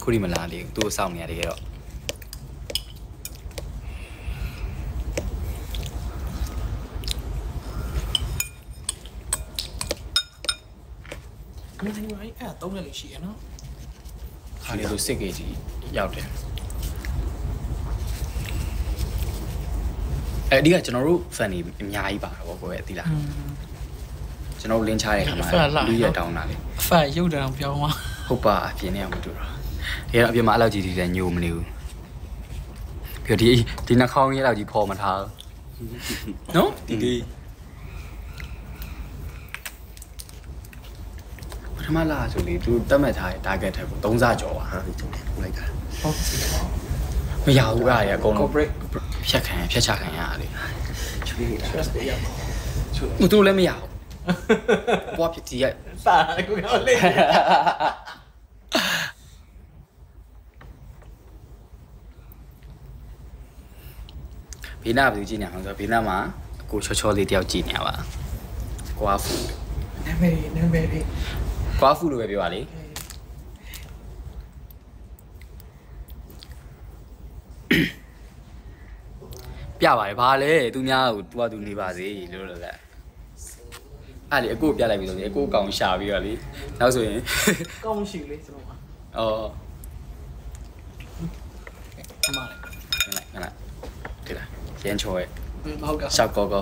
ခုဒီမလားလေသူ့စောင့်နေရတယ်တော့မင်းတို့အဲ့သုံးရက်လေးရှိရနော်ခါလေးသူစစ်ကေကြီးရောက်တယ်အဲ့ဒီကကျွန်တော်တို့ fan တွေအများကြီးပါတော့ကိုယ်ရဲ့သိလားကျွန်တော်လင်းချတဲ့ခါမှာလူရတောင်းတာလေအဖရုပ်တံပြောင်းသွားဟုတ်ပါအပြင်နဲ့မတူတော့ဒီကတော့အပြင်မှာအဲ့လောက်ကြီးတည်းညိုမနေဘူးပြီးတော့ဒီနှာခေါင်းကြီးလောက်ကြီးပေါ်မထားနော်ဒီပထမလာဆိုလေသူတတ်မှတ်ထားတဲ့ target ထက်ကို3ဆကျော်ပါဟာကျွန်တော်လိုက်တာဟုတ်မရဘူးအားရအကုန်လုံးဖြတ်ချခံရလေချွေးနေတာ stress တွေရပါဘူးသူလည်းမရဘူးပွားဖြစ်ဒီကစားကိုကောင်းလေးဘေးနာဘယ်သူကြည့်နေအောင်ဆိုဘေးနာမှာကိုချောလေးတယောက်ကြည့်နေရပါကွာဖူနာမည်လေးကွာဖူလို့ပဲပြောပါလေပြပါတယ်ဘာလဲသူများကိုသူနေပါစေလို့လည်းအဲ့လေအကိုပြလိုက်ပြီဆိုရင်အကိုကောင်ရှာပြီးတော့လေနောက်ဆိုရင်ကောင်းရှိလေကျွန်တော်အော်အမလေးခဏဒီလားရန်ချောရဲ့ဟုတ်ကဲ့ရှောက်ကော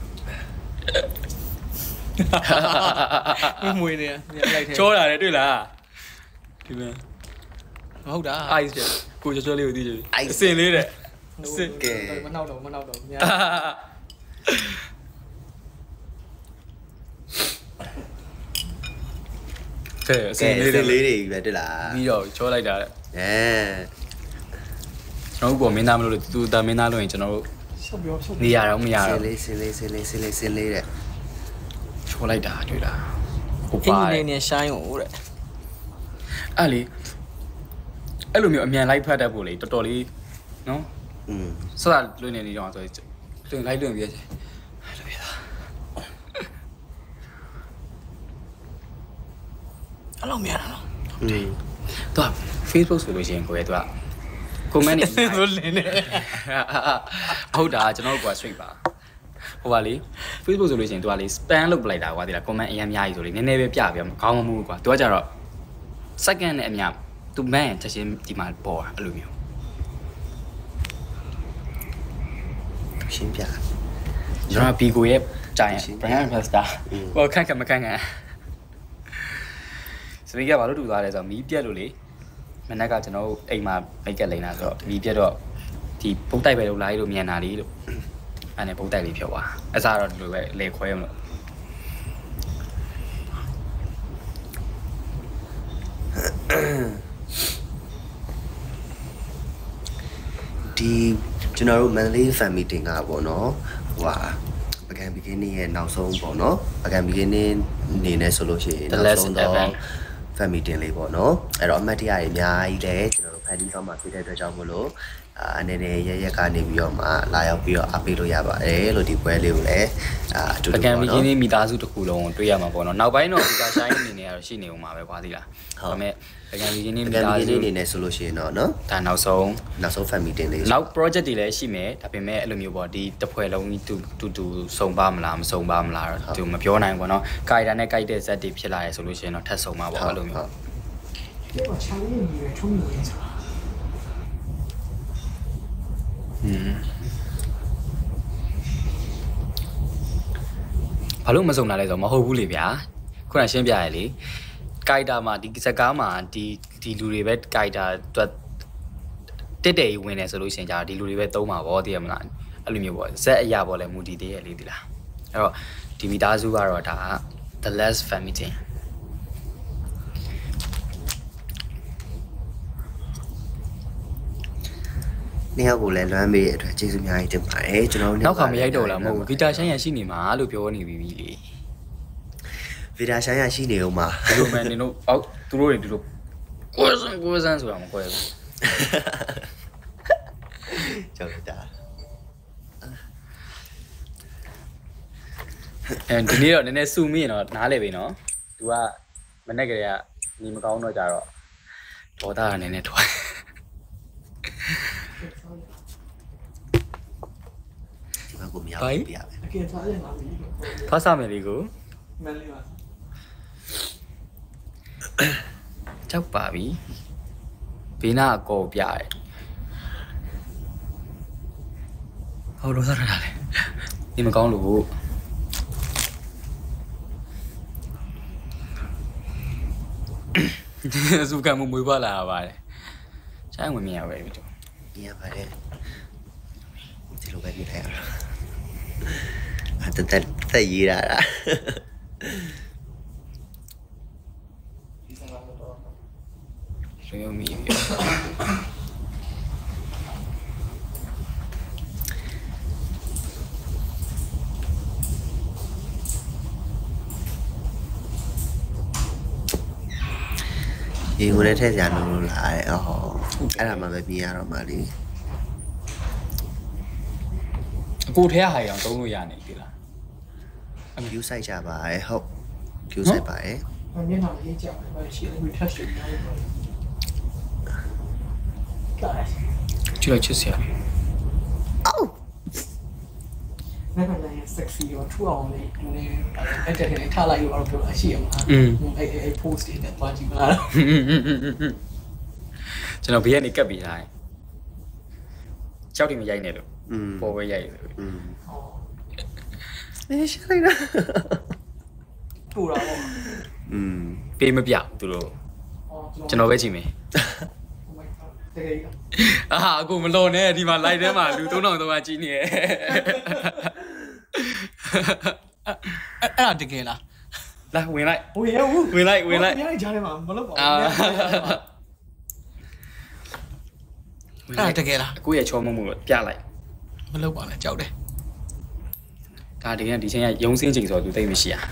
မွေးနေလိုက်ထဲချောတာလေတွေ့လားဒီမဲ့ဟုတ်တာ ice ကိုချောလေးကိုသိကြပြီအစင်လေးတဲ့အစင်ကဲမနောက်တော့များအစင်လေးတွေပဲတွေ့လားပြီးတော့ချောလိုက်တာအဲကျွန်တော်တို့ပေါ်မင်းသားမလို့သူတာမင်းသားလို့ရင်ကျွန်တော်တို့နေရတော့မရတော့ဆင်းလေးတဲ့ချောလိုက်တာတွေ့လားဟုတ်ပါအင်းနေရှိုင်းကိုတဲ့အဲ့လေအဲ့လိုမျိုးအမြန်လိုက်ဖတ်တတ်ဖို့လေတော်တော်လေးနော်စစလွင်နေနေတော့ဆိုရင်လိုက်လွင်ပြည့်ချင်အဲ့လိုပြတာအဲ့လိုမြန်လားသူက Facebook ဆိုလို့ရှိရင်ကိုယ်ကသူက comment တွေလို့လင်းနေဟုတ်တာကျွန်တော်တို့က straight ပါဟိုပါလေ Facebook ဆိုလို့ရှိရင်သူကလေ spam လုပ်ပလိုက်တာကွာဒီလား comment အရင်အများကြီးဆိုလေနည်းနည်းပဲပြပြမကောင်းမမှုကွာသူကကြတော့ second နဲ့အများသူ man ချက်ချင်းဒီမှာပေါ်တာအဲ့လိုမျိုးရှင်းပြကျွန်တော်ဘီကိုရဲ့ဂျိုင် brand ambassador ဟိုခန့်ခန့်မခန့်ခန့်စပီကဘာလို့တူသွားလဲဆိုတော့မီးပြက်လို့လေမနက်ကကျွန်တော်အိမ်မှာမိတ်ကက်လိန်တာဆိုတော့မီးပြက်တော့ဒီပုတ်တိုက်ပဲလို့လာလို့မြန်တာလေးလို့အဲ့နဲ့ပုတ်တိုက်လေးဖြောသွားအစားတော့ဒီလိုပဲလေခွဲမလို့ဒီကျွန်တော်တို့ Monthly Fan Meeting ကပေါ့နော်ဟိုဟာပကံ beginning ရဲ့နောက်ဆုံးပေါ့နော်ပကံ beginning အနေနဲ့ဆိုလို့ရှိရင်နောက်ဆုံးတော့ Fan Meeting လေးပေါ့နော်အဲ့တော့အမှတ်တရတွေအများကြီးလည်းကျွန်တော်တို့ဖန်တီးသွားမှာဖြစ်တဲ့အတွက်ကြောင့်မို့လို့အနေနဲ့ရကနေပြီးတော့မှလာရောက်ပြီးတော့အားပေးလို့ရပါတယ်လို့ဒီပွဲလေးကိုလည်းအတူတူပကံ beginning မိသားစုတစ်ခုလုံးကိုတွေ့ရမှာပေါ့နော်နောက်ပိုင်းတော့ဒီကဆိုင်အနေနဲ့ကတော့ရှိနေဦးမှာပဲကွာသီလားဒါပေမဲ့ပကံ beginning မိသားစုအနေနဲ့ဆိုလို့ရှိရင်တော့နော်ဒါနောက်ဆုံး Fan Meeting လေးနောက် project တွေလည်းရှိမယ်ဒါပေမဲ့အဲ့လိုမျိုးပေါ့ဒီတစ်ဖွဲ့လုံးတူစုံပါမလားမစုံပါမလားတော့သူမပြောနိုင်ဘူးပေါ့နော်ကာရီတာနဲ့ကြိုက်တဲ့ဇက်တွေဖြစ်လာရဆိုလို့ရှိရင်တော့ထပ်စုံပါပေါ့အဲ့လိုမျိုးဒီမှာချာလေးနေရထုံးနေဆိုတာဘာလို့မစုံလာလဲဆိုတော့မဟုတ်ဘူးလေဗျာခုနရှင်းပြရလေကိုက်တာမှာဒီစကားမှာဒီလူတွေပဲကိုက်တာတက်တယ်ဝင်နေဆိုလို့ရှိရင်ကြာဒီလူတွေပဲသုံးပါဗောသိရမလားအဲ့လိုမျိုးပေါ့ဇက်အရာပေါ့လဲမူတည်သေးရလေဒီလားအဲ့တော့ဒီမိသားစုကတော့ဒါ the last family နှစ်ယောက်ကိုလည်းလွမ်းပေးတဲ့အတွက်ကျေးဇူးအများကြီးတင်ပါတယ်ကျွန်တော်တို့နောက်ခါမရိုက်တော့လားမဟုတ်ဘူးဂီတာဆိုင်ရရှိနေမှာလို့ပြောနေပြီလေဗီဒါဆိုင်ရရှိနေဦးမှာဒီလိုမှနေတို့အောက်သူတို့တွေဒီလိုကိုယ်စန်းဆိုတာမကွဲဘူးကြောက်တာဒီနေ့တော့နည်းနည်းစူမိရင်တော့နားလေပြီနော်သူကမနေ့ကလေးကနေမကောင်းတော့ကြတော့ပေါ်သားအနေနဲ့ထွက်ဒီမှာကိုမရဘူးပြရမယ်အကယ်စားရင်လာပြီဖားစားမယ်လေးကိုမန်လေးပါကြောက်ပါပြီဘေးနာအကောပြရဲဟောလို့စားရတာလေဒီမကောင်းလို့အစုကမမွေးပါလာပါတယ်ချိုင်းဝင်မြင်ရပဲပြီတော့ပြရပါတယ်ဒီလိုပဲနေလိုက်ရတာအတသက်ရေးတာလားလွယ်မီပြီဒီကိုလည်းထည့်စရာလုံးလို့လာတယ်အော်အဲ့ဒါမှပဲပြင်ရတော့မှလေအကိုထဲဟာရအောင်သုံးလို့ရနေပြီလား view site ကြပါရဲ့ဟုတ် view site ပါရဲ့မျက်နှာလေးကြောက်တယ်ဘာရှိလဲ retouch လုပ်နေတယ်ကဲကြည့်လိုက်ချစ်စရာအော်那个人也 sexy ရောထူအောင်လေးနည်းအဲ့တဲ့ထဲထားလိုက်လို့တော့ပြောအရှိရမှာအဲ့ post တွေနဲ့တွားကြည့်ပါလားကျွန်တော်ဘေးကနေကပ်ပြီးထားတယ်ကြောက်တယ်မရိုက်နဲ့လို့ပေါ်ပဲရိုက်တယ်ဟောရှာလိုက်တာထူတာပေါ့ပေးမပြသူတို့ဟောကျွန်တော်ပဲကြည့်မယ် Oh my god တကယ်ကြီးအာအကိုမလွန်နဲ့ဒီမှာ live ထဲမှာလူ3300ကြီးနေရဲ့အဲ့ဒါတကယ်လားလာဝင်လိုက်ဝင်ရဘူးဝင်လိုက်ဝင်လိုက်ကြားထဲမှာမလုပ်ပါဘူးအဲ့ဒါတကယ်လားအကိုရဲ့ချောမမှုကိုပြလိုက်မလုပ်ပါနဲ့ကြောက်တယ်ဒါတကယ်ဒီချိန်ကရုံးစင်းချိန်ဆိုတော့သူသိမရှိရ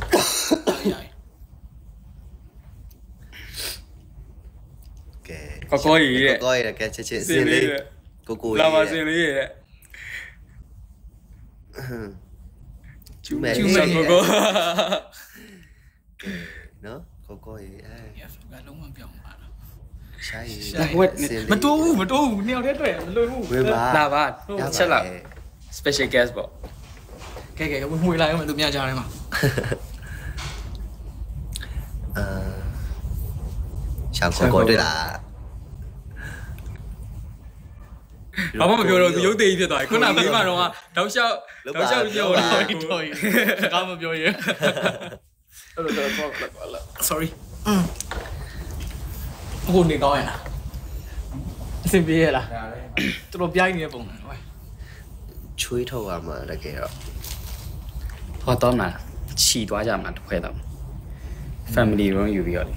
ကဲကောကောကြီးရဲ့ကောကောကြီးကဲချစ်ချစ်စင်လေးကိုကိုလာပါစင်လေးရဲ့ကျူမဲကိုကိုနော်ကိုကိုကြီးအဲ yes ကလုံးဝပြောင်းပါလားရှားကြီးမတိုးဘူးနှစ်ယောက်တည်းတွေ့မလွယ်ဘူးဝင်ပါလာပါချက်လာ special guest ပေါ့ကဲဝင်မှွေလိုက်အောင်သူများကြားထဲမှာရှာကိုကိုတွေ့လားဘာမှမပြောတော့သူရုပ်သေးကြီးဖြစ်သွားပြီခုနမေးမှတော့တောက်လျှောက်ပြောနေတယ်ကိုစကားမပြောရင်အဲ့တော့ sorry ဟိုနေကောင်းရလားအဆင်ပြေရလားတော်တော်ပြိုင်းနေတဲ့ပုံစံဟဲ့ချွေးထုတ်ရမှာတကယ်တော့ဟောတော့မှာခြီသွားကြမှာတစ်ခွဲတော့ family room ယူပြီးတော့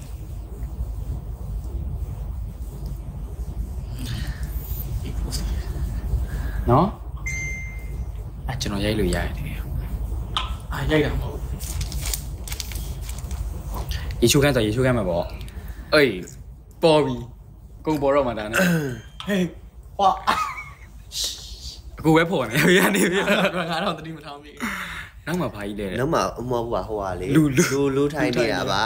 နော်အကျွန်တော်ရိုက်လို့ရတယ်ရိုက်တာမဟုတ်ရေချိုးခန်းဆိုရေချိုးခန်းမှာပေါ့အေးပေါ်ပြီကုံပေါ်တော့မှဒါနဲ့ဟေးဟွာအခုပဲပေါ်နေရနေပြီငါတော့တတိမထောင်းပြီနောက်မှဘာကြီးလဲနောက်မှအမောဘူးဟိုဟာလေလူထိုင်နေတာပါ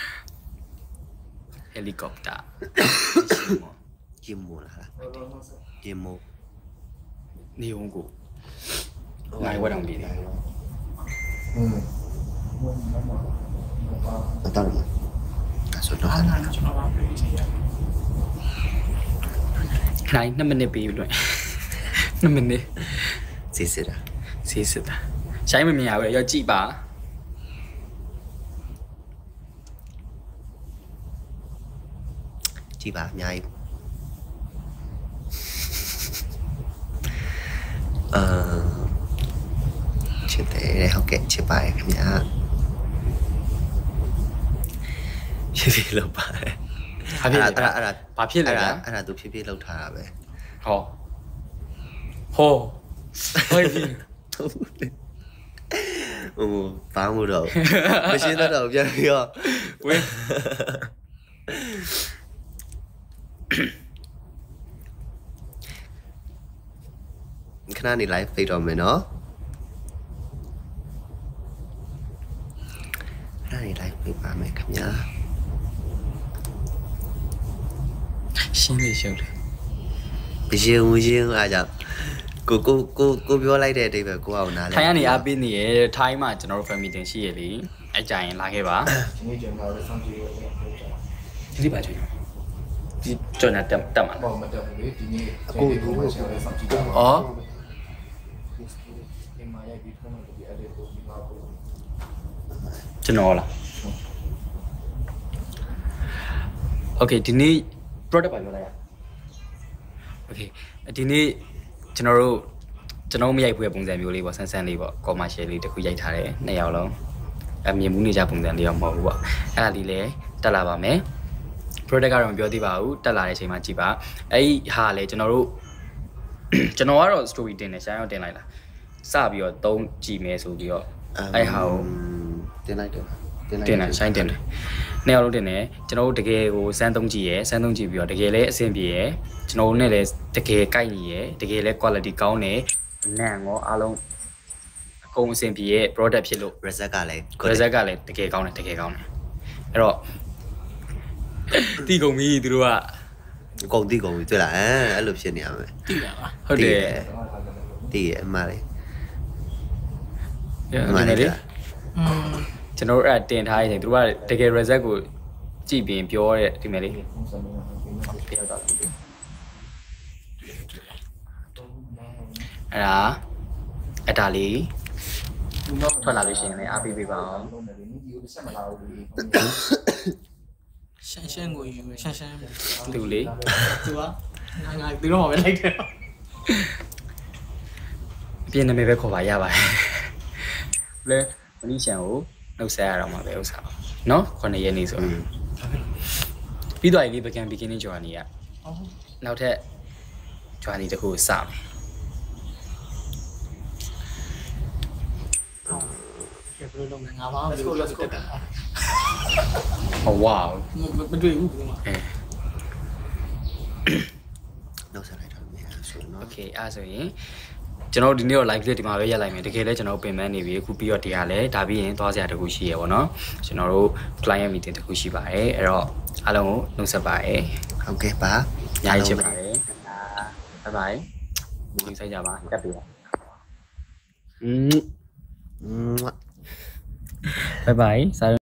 ဟယ်လီကော်ပတာဂျင်မိုလားဂျင်မိုနေအောင်ကိုနိုင်ဝတ်အောင်ပြီးတယ်အတော်မှာအဆိုတော့ကျွန်တော်ပါပြေးချင်ရနိုင်2မိနစ်ပြီးပြီလို့2မိနစ်စီစစ်တာစီးစစ်တာရှိုင်းမမြင်ရဘူးရောကြည့်ပါကြည့်ပါအများကြီးချစ်တယ်ဟုတ်ကဲ့ချစ်ပါတယ်ခင်ဗျာဖြည်းဖြည်းလောက်ပါတယ်ဘာဖြစ်လဲဘာဖြစ်လဲအဲ့ဒါသူဖြည်းဖြည်းလောက်ထားတာပဲဟောဟောဟိုပြီဘာမှမတော့မရှင်းတော့ပြန်ပြီးတော့ဝင်းခဏနေ live ဖိတ်တော့မယ်နော်ခဏနေ live ဖိတ်ပါမယ်ခင်ဗျာရှင်းနေရှုပ်တယ်မရှင်အားကြောင့်ကိုပြောလိုက်တဲ့အတိတ်ပဲကိုအောင်နားလဲထိုင်းကနေအားပေးနေရထိုင်းမှာကျွန်တော်တို့ family တင်ရှိရလေအဲ့ကြရင်လာခဲ့ပါဒီနေ့ကျွန်တော်တို့စောင့်ကြည့်ရတဲ့ပြောကြဒီပါချင်းဒီကျွန်တော်တက်မှာပေါ့မတက်ဘူးလေဒီနေ့အခုကိုစောင့်ကြည့်တာဩဒီမှာရိုက်ပြီးထုံးလို့ဒီအဲ့ဒီကိုဒီမှာကိုကျွန်တော်လား Okay ဒီနေ့ product ပါပြောလိုက်ရ Okay ဒီနေ့ကျွန်တော်မရိုက်ဘူးပုံစံမျိုးလေးပေါ့ဆန်းဆန်းလေးပေါ့ commercial လေးတစ်ခုရိုက်ထားတယ်နှစ်ယောက်လုံးအမြင်မှုနေကြပုံစံလေးတော့မဟုတ်ဘူးပေါ့အဲ့ဒါလေးလည်းတက်လာပါမယ် product ကတော့မပြောသေးပါဘူးတက်လာတဲ့အချိန်မှာကြည့်ပါအဲ့ဒီဟာလည်းကျွန်တော်ကတော့ story တင်တယ်ရှားရောက်တင်လိုက်လားစပြီးတော့သုံးကြည့်မယ်ဆိုပြီးတော့အဲ့ဟာကိုတင်လိုက်တယ်တင်တယ်ဆိုင်တင်တယ်နှစ်ယောက်လုံးတင်တယ်ကျွန်တော်တို့တကယ်ကိုစမ်းသုံးကြည့်ရယ်စမ်းသုံးကြည့်ပြီးတော့တကယ်လည်းအဆင်ပြေရယ်ကျွန်တော်တို့နဲ့လည်းတကယ်ကိုက်ညီရယ်တကယ်လည်း quality ကောင်းတယ်နံရောအားလုံးအကုန်အဆင်ပြေရယ် product ဖြစ်လို့ result ကလည်း result ကလည်းတကယ်ကောင်းတယ်အဲ့တော့တီးကုန်ပြီသူတို့ကကုန်ပြီတွေ့လားအဲ့လိုဖြစ်နေရမယ်တိရပါဟုတ်တယ်တည်ရအမှားလေမှန်တယ်လေကျွန်တော်တို့အဲ့တင်ထားရင်သူတို့ကတကယ် result ကိုကြည့်ပြီးပြောတဲ့ဒီမဲ့လေးပုံစံမျိုးနဲ့ဒီမှာပြောတာလေအဲ့ဒါလေးထွက်လာလို့ရှိရင်လည်းအားပေးပေးပါအောင်လုံးနေတယ်ဒီကိုတစ်ချက်မလာဘူးလေရှန်ကိုယူရှန်သူလေသူကငါသူတော့မပဲလိုက်တယ်အပြင်းနာမည်ပဲခေါ်ပါရပါတယ်လဲမနီရှန်ကိုနှုတ်ဆက်ရတော့မှာပဲဥစ္စာနော်9ရက်နေဆိုပြီးတော့ဒီ beginning journey ကနောက်ထပ် journey တစ်ခုစမယ်ဘယ်လိုလုပ်လဲငါဘာမှမလုပ်ဘူးတက်တာ Oh wow မတွေ့ဘူးဘူးမှာနောက်ဆက်လိုက်တော့မြင်ဆိုတော့ Okay အဲ့ဆိုရင်ကျွန်တော်ဒီနေ့တော့ live လေးဒီမှာပဲရက်လိုက်မယ်တကယ်လဲကျွန်တော်ပင်ပန်းနေပြီအခုပြီးတော့တရားလဲဒါပြီးရင်သွားစရာတခုရှိရပါတော့ကျွန်တော်တို့ client meeting တခုရှိပါတယ်အဲ့တော့အားလုံးကိုနှုတ်ဆက်ပါတယ်ဟုတ်ကဲ့ပါညာချစ်ပါတယ် bye bye ဒီဆိုင်ကြပါတက်ပြီ bye bye